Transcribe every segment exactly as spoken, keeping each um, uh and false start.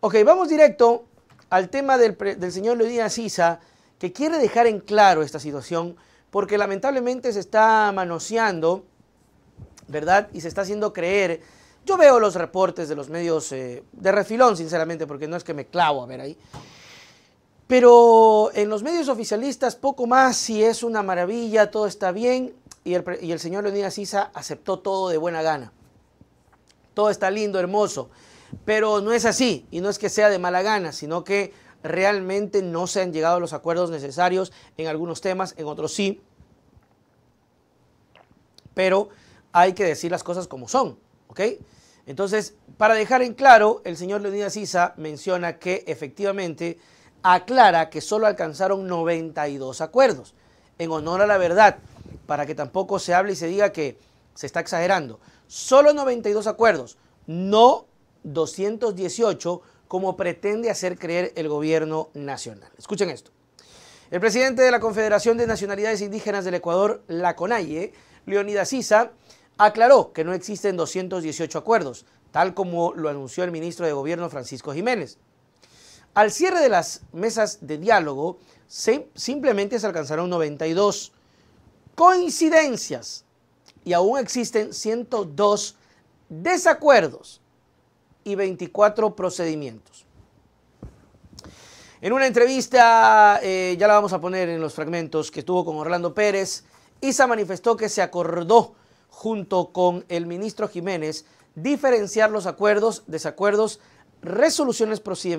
Ok, vamos directo al tema del, del señor Leonidas Issa, que quiere dejar en claro esta situación, porque lamentablemente se está manoseando, ¿verdad? Y se está haciendo creer. Yo veo los reportes de los medios eh, de refilón, sinceramente, porque no es que me clavo a ver ahí. Pero en los medios oficialistas, poco más, si es una maravilla, todo está bien, y el, y el señor Leonidas Issa aceptó todo de buena gana. Todo está lindo, hermoso. Pero no es así, y no es que sea de mala gana, sino que realmente no se han llegado a los acuerdos necesarios en algunos temas, en otros sí. Pero hay que decir las cosas como son, ¿ok? Entonces, para dejar en claro, el señor Leonidas Issa menciona que efectivamente aclara que solo alcanzaron noventa y dos acuerdos, en honor a la verdad, para que tampoco se hable y se diga que se está exagerando. Solo noventa y dos acuerdos, no doscientos dieciocho, como pretende hacer creer el gobierno nacional. Escuchen esto. El presidente de la Confederación de Nacionalidades Indígenas del Ecuador, la CONAIE, Leonidas Issa, aclaró que no existen doscientos dieciocho acuerdos, tal como lo anunció el ministro de Gobierno Francisco Jiménez. Al cierre de las mesas de diálogo, se, simplemente se alcanzaron noventa y dos coincidencias y aún existen ciento dos desacuerdos y veinticuatro procedimientos. En una entrevista, eh, ya la vamos a poner en los fragmentos, que tuvo con Orlando Pérez, Issa manifestó que se acordó junto con el ministro Jiménez diferenciar los acuerdos, desacuerdos, resoluciones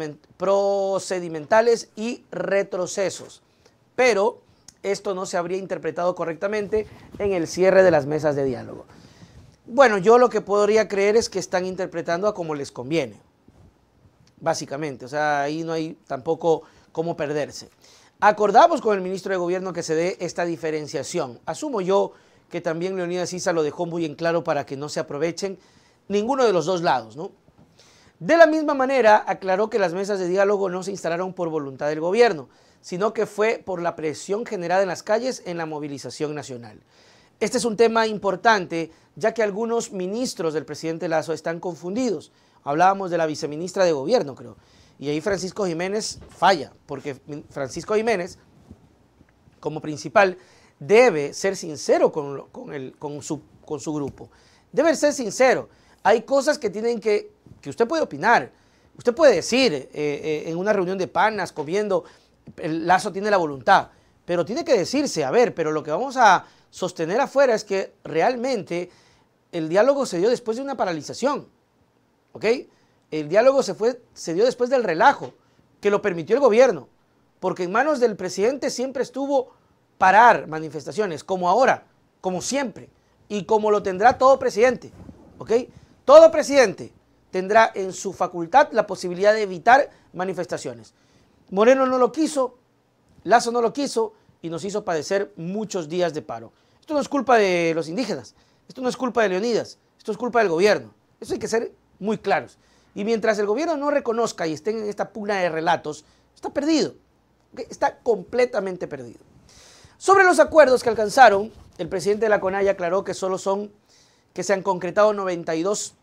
procedimentales y retrocesos, pero esto no se habría interpretado correctamente en el cierre de las mesas de diálogo. Bueno, yo lo que podría creer es que están interpretando a como les conviene, básicamente, o sea, ahí no hay tampoco cómo perderse. Acordamos con el ministro de Gobierno que se dé esta diferenciación. Asumo yo que también Leonidas Issa lo dejó muy en claro para que no se aprovechen ninguno de los dos lados, ¿no? De la misma manera, aclaró que las mesas de diálogo no se instalaron por voluntad del gobierno, sino que fue por la presión generada en las calles en la movilización nacional. Este es un tema importante, ya que algunos ministros del presidente Lasso están confundidos. Hablábamos de la viceministra de Gobierno, creo, y ahí Francisco Jiménez falla, porque Francisco Jiménez, como principal, debe ser sincero con, con, el, con, su, con su grupo. Debe ser sincero. Hay cosas que tienen que, que usted puede opinar. Usted puede decir eh, eh, en una reunión de panas, comiendo, el Lasso tiene la voluntad, pero tiene que decirse, a ver, pero lo que vamos a sostener afuera es que realmente el diálogo se dio después de una paralización, ¿ok? El diálogo se, fue, se dio después del relajo que lo permitió el gobierno, porque en manos del presidente siempre estuvo parar manifestaciones, como ahora, como siempre, y como lo tendrá todo presidente, ¿ok? Todo presidente tendrá en su facultad la posibilidad de evitar manifestaciones. Moreno no lo quiso, Lasso no lo quiso y nos hizo padecer muchos días de paro. Esto no es culpa de los indígenas, esto no es culpa de Leonidas, esto es culpa del gobierno. Eso hay que ser muy claros. Y mientras el gobierno no reconozca y estén en esta pugna de relatos, está perdido, ¿okay? Está completamente perdido. Sobre los acuerdos que alcanzaron, el presidente de la CONAIE aclaró que solo son, que se han concretado noventa y dos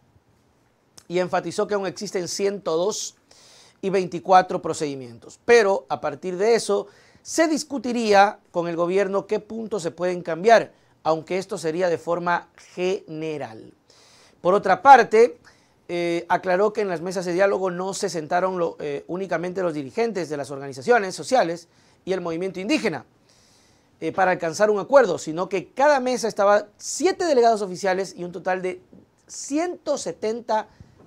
y enfatizó que aún existen ciento dos y veinticuatro procedimientos. Pero a partir de eso se discutiría con el gobierno qué puntos se pueden cambiar, aunque esto sería de forma general. Por otra parte, eh, aclaró que en las mesas de diálogo no se sentaron lo, eh, únicamente los dirigentes de las organizaciones sociales y el movimiento indígena eh, para alcanzar un acuerdo, sino que cada mesa estaba siete delegados oficiales y un total de ciento setenta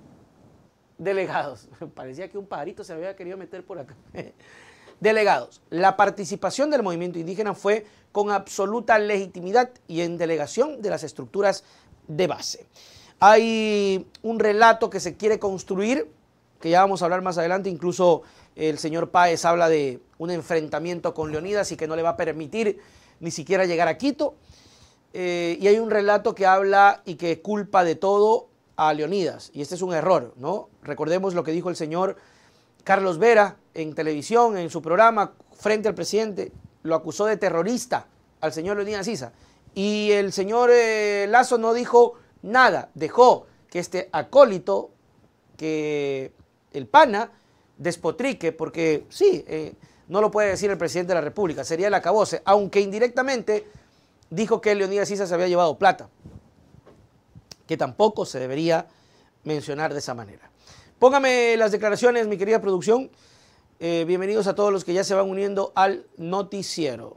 delegados. Parecía que un pajarito se había querido meter por acá. Delegados. La participación del movimiento indígena fue con absoluta legitimidad y en delegación de las estructuras de base. Hay un relato que se quiere construir, que ya vamos a hablar más adelante, incluso el señor Páez habla de un enfrentamiento con Leonidas y que no le va a permitir ni siquiera llegar a Quito. Eh, y hay un relato que habla y que culpa de todo a Leonidas, y este es un error, ¿no? Recordemos lo que dijo el señor Carlos Vera en televisión, en su programa, frente al presidente, lo acusó de terrorista al señor Leonidas Issa, y el señor eh, Lasso no dijo nada, dejó que este acólito, que el pana, despotrique, porque sí, eh, no lo puede decir el presidente de la República, sería el acabose, aunque indirectamente dijo que Leonidas Issa se había llevado plata, que tampoco se debería mencionar de esa manera. Póngame las declaraciones, mi querida producción. Eh, bienvenidos a todos los que ya se van uniendo al noticiero.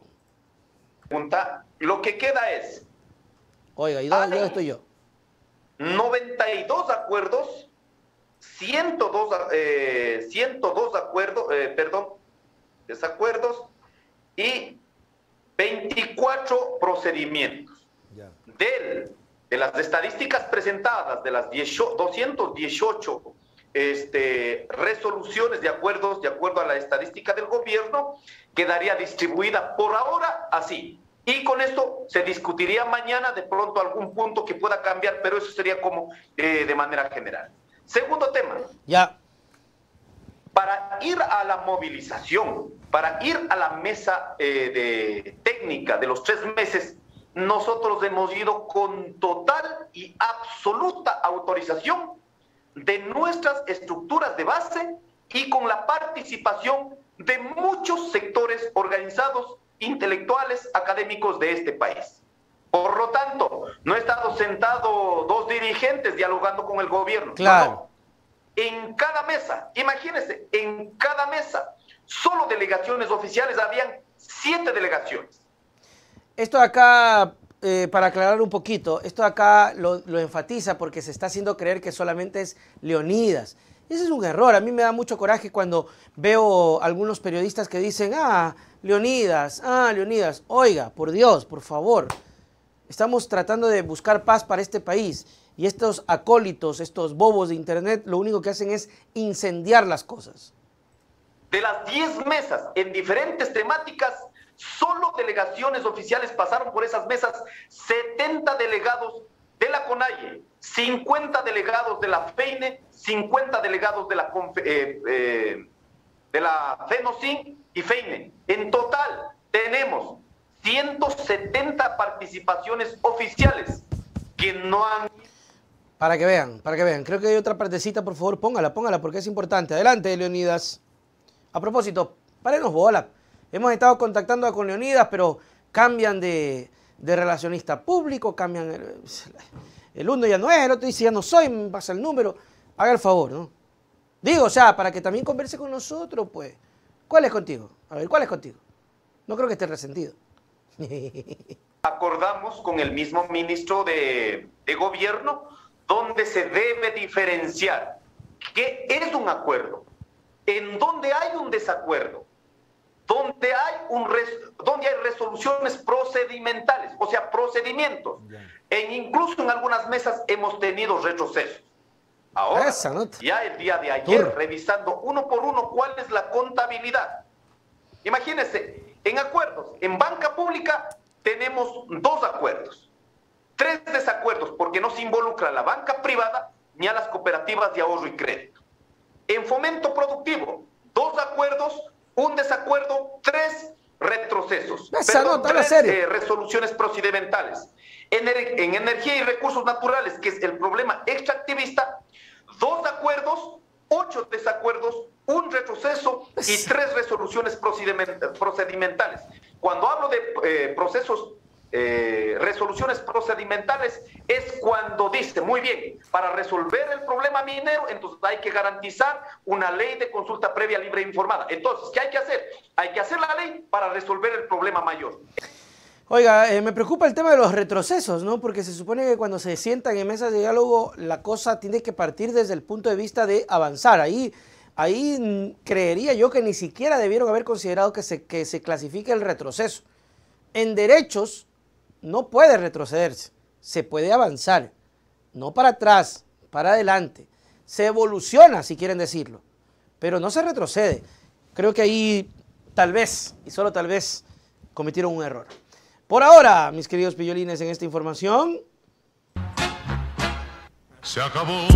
Lo que queda es... Oiga, ¿y dónde, dónde estoy yo? noventa y dos acuerdos, ciento dos, eh, ciento dos acuerdos, eh, perdón, desacuerdos y veinticuatro procedimientos. Yeah. Del, de las estadísticas presentadas, de las doscientas dieciocho este, resoluciones de acuerdos, de acuerdo a la estadística del gobierno, quedaría distribuida por ahora así. Y con esto se discutiría mañana de pronto algún punto que pueda cambiar, pero eso sería como eh, de manera general. Segundo tema. Ya. Para ir a la movilización, para ir a la mesa eh, de técnica de los tres meses, nosotros hemos ido con total y absoluta autorización de nuestras estructuras de base y con la participación de muchos sectores organizados, intelectuales, académicos de este país. Por lo tanto, no he estado sentado dos dirigentes dialogando con el gobierno. Claro. No, no. En cada mesa, imagínense, en cada mesa, solo delegaciones oficiales, habían siete delegaciones. Esto de acá, eh, para aclarar un poquito, esto de acá lo, lo enfatiza porque se está haciendo creer que solamente es Leonidas. Ese es un error. A mí me da mucho coraje cuando veo algunos periodistas que dicen, ah, Leonidas, ah, Leonidas. Oiga, por Dios, por favor, estamos tratando de buscar paz para este país y estos acólitos, estos bobos de internet, lo único que hacen es incendiar las cosas. De las diez mesas en diferentes temáticas, solo delegaciones oficiales pasaron por esas mesas, setenta delegados de la CONAIE, cincuenta delegados de la FEINE, cincuenta delegados de la, eh, eh, de la FENOCIN y FEINE. En total tenemos ciento setenta participaciones oficiales que no han... Para que vean, para que vean. Creo que hay otra partecita, por favor, póngala, póngala, porque es importante. Adelante, Leonidas. A propósito, párenos bola. Hemos estado contactando con Leonidas, pero cambian de, de relacionista público, cambian... El, el uno ya no es, el otro dice ya no soy, me pasa el número. Haga el favor, ¿no? Digo, o sea, para que también converse con nosotros, pues. ¿Cuál es contigo? A ver, ¿cuál es contigo? No creo que esté resentido. Acordamos con el mismo ministro de, de gobierno donde se debe diferenciar qué es un acuerdo, en donde hay un desacuerdo, donde hay, un res, donde hay resoluciones procedimentales, o sea, procedimientos. E incluso en algunas mesas hemos tenido retrocesos. Ahora, ya el día de ayer, Tur. revisando uno por uno cuál es la contabilidad. Imagínense, en acuerdos, en banca pública tenemos dos acuerdos, tres desacuerdos, porque no se involucra a la banca privada ni a las cooperativas de ahorro y crédito. En fomento productivo, dos acuerdos, un desacuerdo, tres retrocesos. Esa Perdón, nota, tres serio. Eh, resoluciones procedimentales. En, en energía y recursos naturales, que es el problema extractivista, dos acuerdos, ocho desacuerdos, un retroceso y tres resoluciones procedimentales. Cuando hablo de eh, procesos, eh, resoluciones procedimentales, es cuando dice, muy bien, para resolver el problema minero, entonces hay que garantizar una ley de consulta previa, libre e informada. Entonces, ¿qué hay que hacer? Hay que hacer la ley para resolver el problema mayor. Oiga, eh, me preocupa el tema de los retrocesos, ¿no? Porque se supone que cuando se sientan en mesas de diálogo, la cosa tiene que partir desde el punto de vista de avanzar. Ahí, ahí creería yo que ni siquiera debieron haber considerado que se, que se clasifique el retroceso. En derechos no puede retrocederse, se puede avanzar, no para atrás, para adelante. Se evoluciona, si quieren decirlo, pero no se retrocede. Creo que ahí tal vez, y solo tal vez, cometieron un error. Por ahora, mis queridos pillolines, en esta información... Se acabó.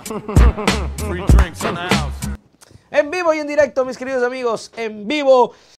Free drinks in the house. En vivo y en directo, mis queridos amigos, en vivo